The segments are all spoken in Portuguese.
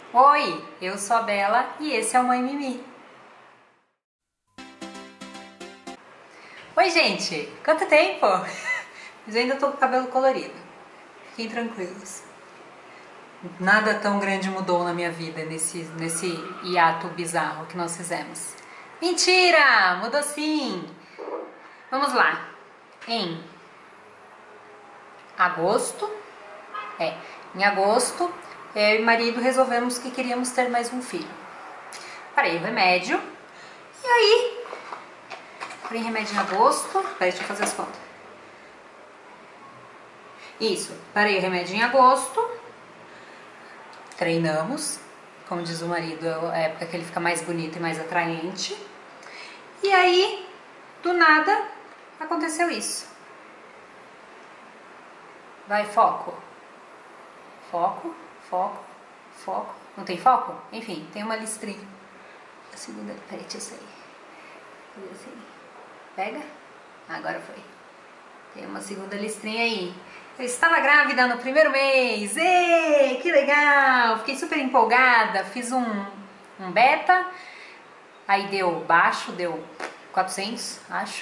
Oi, eu sou a Bela e esse é o Mãe Mimi. Oi, gente, quanto tempo? Mas eu ainda tô com o cabelo colorido. Fiquem tranquilos. Nada tão grande mudou na minha vida nesse hiato bizarro que nós fizemos. Mentira! Mudou sim! Vamos lá. Em agosto, em agosto, eu e o marido resolvemos que queríamos ter mais um filho. Parei o remédio e aí, parei remédio em agosto. Peraí, deixa eu fazer as contas. Isso, parei o remédio em agosto. Treinamos, como diz o marido, é a época que ele fica mais bonito e mais atraente. E aí, do nada, aconteceu isso. Vai, foco. Foco, foco, foco. Não tem foco? Enfim, tem uma listrinha. A segunda, peraí, deixa eu sair. Fazer assim. Pega. Agora foi. Tem uma segunda listrinha aí. Eu estava grávida no primeiro mês. Ei, que legal! Fiquei super empolgada. Fiz um beta. Aí deu baixo, deu 400, acho.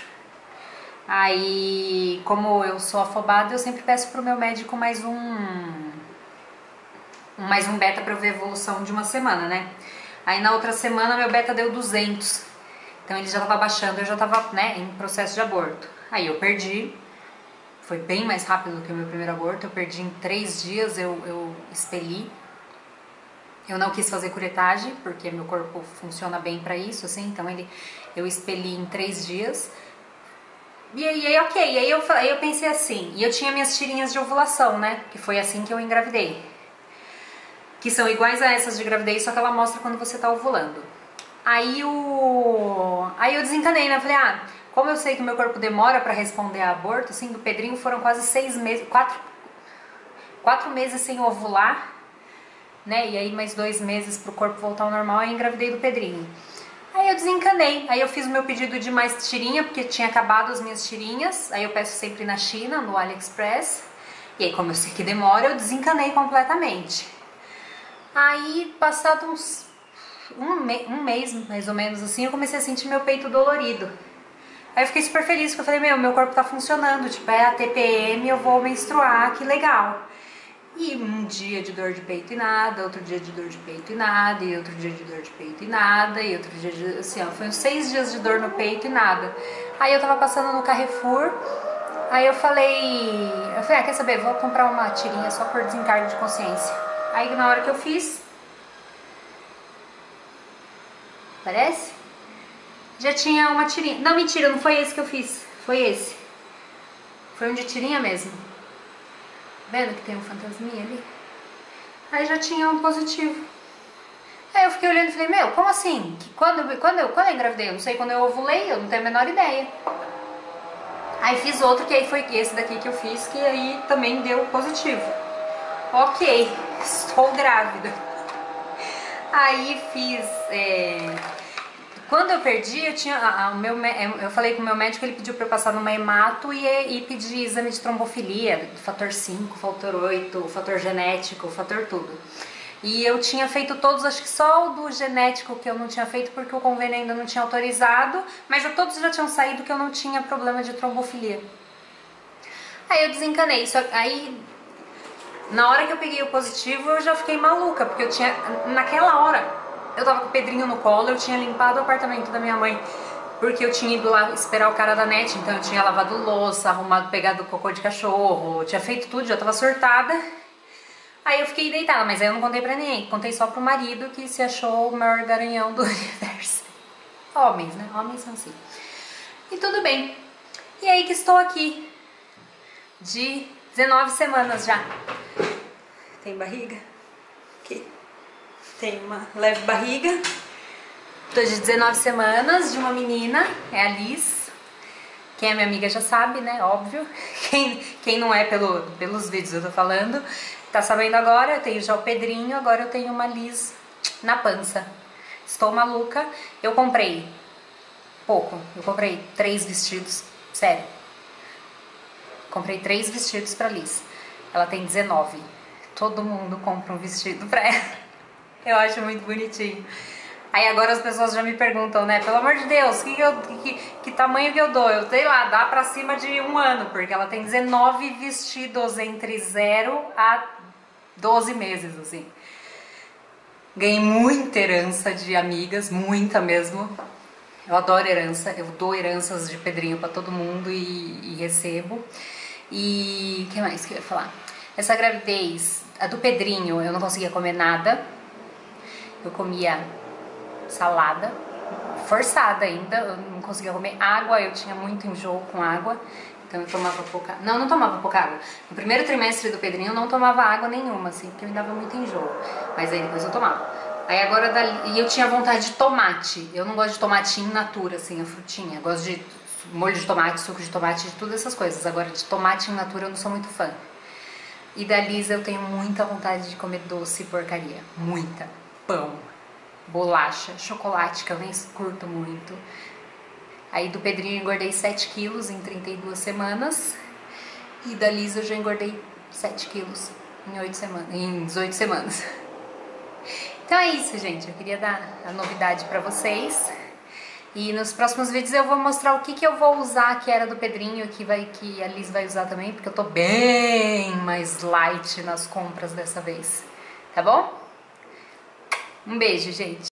Aí, como eu sou afobada, eu sempre peço pro meu médico mais um beta pra eu ver a evolução de uma semana, né? Aí na outra semana meu beta deu 200. Então ele já tava baixando, eu já tava, né, em processo de aborto. Aí eu perdi. Foi bem mais rápido do que o meu primeiro aborto. Eu perdi em 3 dias, eu expeli. Eu não quis fazer curetagem, porque meu corpo funciona bem pra isso, assim. Então eu expeli em 3 dias. E aí, ok. E aí eu pensei assim. E eu tinha minhas tirinhas de ovulação, né? Que foi assim que eu engravidei. Que são iguais a essas de gravidez, só que ela mostra quando você tá ovulando. Aí eu desencanei, né? Falei, como eu sei que o meu corpo demora pra responder a aborto, assim, do Pedrinho foram quase 6 meses, 4 meses sem ovular, né? E aí mais 2 meses pro corpo voltar ao normal, e engravidei do Pedrinho. Aí eu desencanei, aí eu fiz o meu pedido de mais tirinha, porque tinha acabado as minhas tirinhas, aí eu peço sempre na China, no AliExpress, e aí como eu sei que demora, eu desencanei completamente. Aí, passado um mês, mais ou menos assim, eu comecei a sentir meu peito dolorido. Aí eu fiquei super feliz, porque eu falei, meu corpo tá funcionando, tipo, é a TPM, eu vou menstruar, que legal. E um dia de dor de peito e nada, outro dia de dor de peito e nada, e outro dia de dor de peito e nada, e outro dia de, assim, ó, foi uns 6 dias de dor no peito e nada. Aí eu tava passando no Carrefour, aí eu falei, quer saber, vou comprar uma tirinha só por desencargo de consciência. Aí na hora que eu fiz, parece? Já tinha uma tirinha. Não, mentira, não foi esse que eu fiz. Foi esse. Foi um de tirinha mesmo. Vendo que tem um fantasminha ali? Aí já tinha um positivo. Aí eu fiquei olhando e falei, como assim? Que quando eu engravidei? Eu não sei quando eu ovulei, eu não tenho a menor ideia. Aí fiz outro, que aí foi esse daqui que eu fiz, que aí também deu positivo. Ok, estou grávida. Aí fiz... Quando eu perdi, eu falei com o meu médico, ele pediu para eu passar numa hemato e pedir exame de trombofilia, fator 5, fator 8, fator genético, fator tudo. E eu tinha feito todos, acho que só o do genético que eu não tinha feito porque o convênio ainda não tinha autorizado, mas todos já tinham saído que eu não tinha problema de trombofilia. Aí eu desencanei, aí na hora que eu peguei o positivo eu já fiquei maluca, porque eu tinha, naquela hora... Eu tava com o Pedrinho no colo, eu tinha limpado o apartamento da minha mãe, porque eu tinha ido lá esperar o cara da net, então eu tinha lavado louça, arrumado, pegado cocô de cachorro, tinha feito tudo, já tava surtada. Aí eu fiquei deitada, mas aí eu não contei pra ninguém, contei só pro marido, que se achou o maior garanhão do universo. Homens, né? Homens são assim. E tudo bem. E aí que estou aqui, de 19 semanas já. Tem barriga? Aqui. Tem uma leve barriga. Tô de 19 semanas, de uma menina, é a Liz. Quem é minha amiga já sabe, né? Óbvio. Quem não é pelos vídeos eu tô falando, tá sabendo agora. Eu tenho já o Pedrinho, agora eu tenho uma Liz na pança. Estou maluca. Eu comprei pouco. Eu comprei 3 vestidos. Sério. Comprei 3 vestidos pra Liz. Ela tem 19. Todo mundo compra um vestido pra ela. Eu acho muito bonitinho. Aí agora as pessoas já me perguntam, né? Pelo amor de Deus, que tamanho que eu dou? Eu sei lá, dá pra cima de 1 ano, porque ela tem 19 vestidos entre 0 a 12 meses, assim. Ganhei muita herança de amigas, muita mesmo. Eu adoro herança, eu dou heranças de Pedrinho pra todo mundo e recebo. E o que mais que eu ia falar? Essa gravidez, a do Pedrinho, eu não conseguia comer nada. Eu comia salada, forçada ainda, eu não conseguia comer água, eu tinha muito enjoo com água, então eu tomava pouca... Não tomava pouca água. No primeiro trimestre do Pedrinho eu não tomava água nenhuma, assim, porque me dava muito enjoo, mas aí depois eu tomava. Aí agora, e eu tinha vontade de tomate, eu não gosto de tomate in natura, assim, a frutinha, eu gosto de molho de tomate, suco de tomate, de todas essas coisas, agora de tomate in natura eu não sou muito fã. E da Lisa eu tenho muita vontade de comer doce e porcaria, muita, pão, bolacha, chocolate, que eu nem curto muito. Aí do Pedrinho eu engordei 7 quilos em 32 semanas. E da Lisa eu já engordei 7 quilos em 18 semanas. Então é isso, gente. Eu queria dar a novidade pra vocês. E nos próximos vídeos eu vou mostrar o que eu vou usar, que era do Pedrinho, que a Liz vai usar também, porque eu tô bem mais light nas compras dessa vez. Tá bom? Um beijo, gente.